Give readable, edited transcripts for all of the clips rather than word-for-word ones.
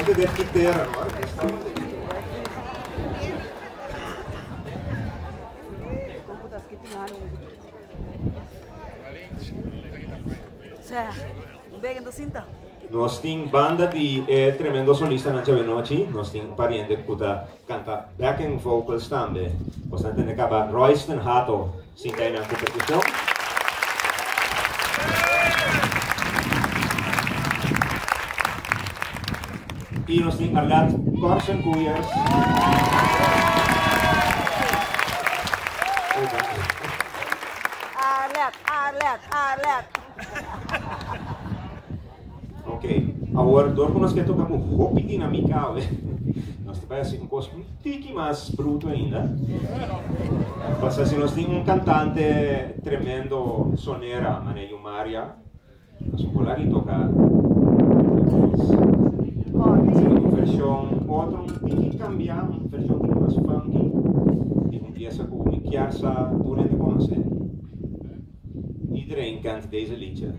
Antes de quitar, ¿no? Nós temos banda de tremendo solista na Chavenochi, nós temos pariente que canta backing vocals também. Você tem que acabar Royston Hato, sim, tem na competição. E nós temos Arlat Corsen Cuyas. Arlet. Ok, agora dor nós que tocamos hopi dinâmica, nós temos assim um cosmo um tique mais bruto ainda. Mas assim nós temos cantante tremendo sonera, maneio Maria, nós vamos lá e tocar. Uma versão outra um tique cambiar, uma versão mais funky, e começa com uma chiarsa durante conhecer. Iedereen kent deze liedje.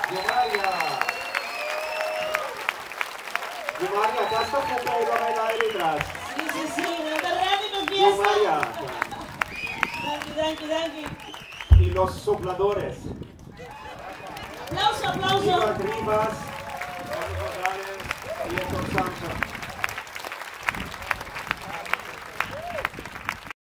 María, acá está Pupa y va a bailar ahí detrás. Sí, no te reales, fiesta. María. Danke. Y los sopladores. Aplauso. Iván Rivas, Carlos González y Héctor Sancho.